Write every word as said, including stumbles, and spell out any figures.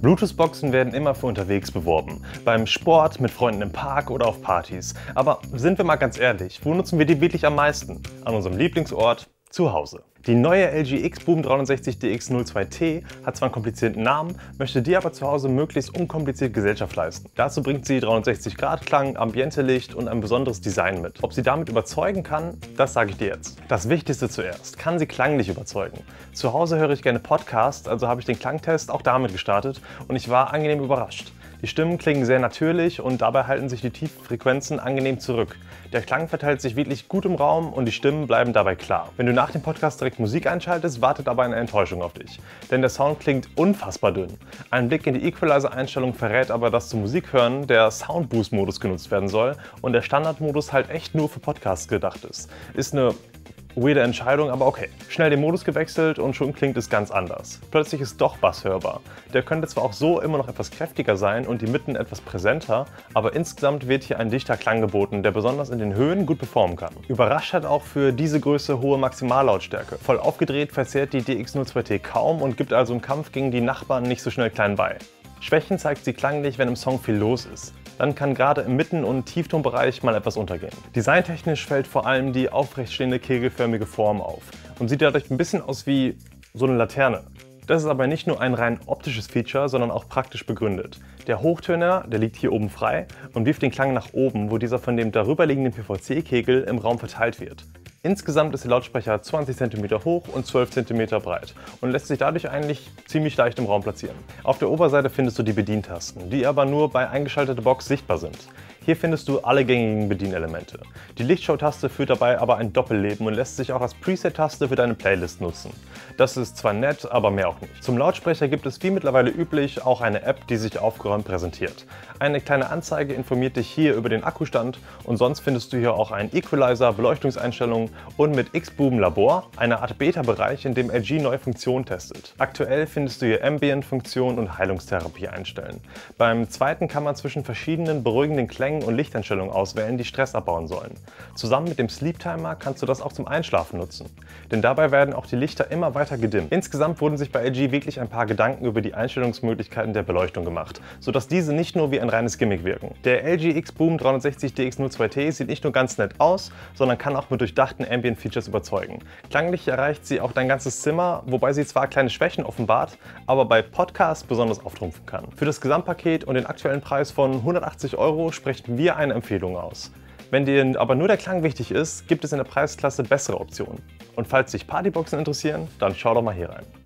Bluetooth-Boxen werden immer für unterwegs beworben. Beim Sport, mit Freunden im Park oder auf Partys. Aber sind wir mal ganz ehrlich, wo nutzen wir die wirklich am meisten? An unserem Lieblingsort? Zu Hause. Die neue L G X-Boom dreihundertsechzig D X null zwei T hat zwar einen komplizierten Namen, möchte dir aber zu Hause möglichst unkompliziert Gesellschaft leisten. Dazu bringt sie dreihundertsechzig Grad Klang, Ambiente-Licht und ein besonderes Design mit. Ob sie damit überzeugen kann, das sage ich dir jetzt. Das Wichtigste zuerst, kann sie klanglich überzeugen. Zu Hause höre ich gerne Podcasts, also habe ich den Klangtest auch damit gestartet und ich war angenehm überrascht. Die Stimmen klingen sehr natürlich und dabei halten sich die tiefen Frequenzen angenehm zurück. Der Klang verteilt sich wirklich gut im Raum und die Stimmen bleiben dabei klar. Wenn du nach dem Podcast direkt Musik einschaltest, wartet aber eine Enttäuschung auf dich. Denn der Sound klingt unfassbar dünn. Ein Blick in die Equalizer-Einstellung verrät aber, dass zum Musikhören der Soundboost-Modus genutzt werden soll und der Standardmodus halt echt nur für Podcasts gedacht ist. Ist eine weirde Entscheidung, aber okay. Schnell den Modus gewechselt und schon klingt es ganz anders. Plötzlich ist doch Bass hörbar. Der könnte zwar auch so immer noch etwas kräftiger sein und die Mitten etwas präsenter, aber insgesamt wird hier ein dichter Klang geboten, der besonders in den Höhen gut performen kann. Überrascht hat auch für diese Größe hohe Maximallautstärke. Voll aufgedreht verzerrt die D X null zwei T kaum und gibt also im Kampf gegen die Nachbarn nicht so schnell klein bei. Schwächen zeigt sie klanglich, wenn im Song viel los ist. Dann kann gerade im Mitten- und Tieftonbereich mal etwas untergehen. Designtechnisch fällt vor allem die aufrecht stehende kegelförmige Form auf und sieht dadurch ein bisschen aus wie so eine Laterne. Das ist aber nicht nur ein rein optisches Feature, sondern auch praktisch begründet. Der Hochtöner, der liegt hier oben frei und wirft den Klang nach oben, wo dieser von dem darüberliegenden P V C-Kegel im Raum verteilt wird. Insgesamt ist der Lautsprecher zwanzig Zentimeter hoch und zwölf Zentimeter breit und lässt sich dadurch eigentlich ziemlich leicht im Raum platzieren. Auf der Oberseite findest du die Bedientasten, die aber nur bei eingeschalteter Box sichtbar sind. Hier findest du alle gängigen Bedienelemente. Die Lichtshow-Taste führt dabei aber ein Doppelleben und lässt sich auch als Preset-Taste für deine Playlist nutzen. Das ist zwar nett, aber mehr auch nicht. Zum Lautsprecher gibt es wie mittlerweile üblich auch eine App, die sich aufgeräumt präsentiert. Eine kleine Anzeige informiert dich hier über den Akkustand und sonst findest du hier auch einen Equalizer, Beleuchtungseinstellungen und mit X-Boom Labor, eine Art Beta-Bereich, in dem L G neue Funktionen testet. Aktuell findest du hier Ambient-Funktion und Heilungstherapie einstellen. Beim zweiten kann man zwischen verschiedenen beruhigenden Klängen und Lichteinstellungen auswählen, die Stress abbauen sollen. Zusammen mit dem Sleep Timer kannst du das auch zum Einschlafen nutzen. Denn dabei werden auch die Lichter immer weiter gedimmt. Insgesamt wurden sich bei L G wirklich ein paar Gedanken über die Einstellungsmöglichkeiten der Beleuchtung gemacht, sodass diese nicht nur wie ein reines Gimmick wirken. Der L G X-Boom dreihundertsechzig D X null zwei T sieht nicht nur ganz nett aus, sondern kann auch mit durchdachten Ambient-Features überzeugen. Klanglich erreicht sie auch dein ganzes Zimmer, wobei sie zwar kleine Schwächen offenbart, aber bei Podcasts besonders auftrumpfen kann. Für das Gesamtpaket und den aktuellen Preis von hundertachtzig Euro sprechen wir eine Empfehlung aus. Wenn dir aber nur der Klang wichtig ist, gibt es in der Preisklasse bessere Optionen. Und falls dich Partyboxen interessieren, dann schau doch mal hier rein.